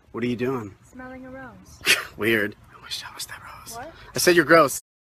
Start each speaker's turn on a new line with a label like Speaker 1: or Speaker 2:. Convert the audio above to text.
Speaker 1: What are you doing?
Speaker 2: Smelling a rose.
Speaker 1: Weird. I wish I was that rose.
Speaker 2: What?
Speaker 1: I said you're gross.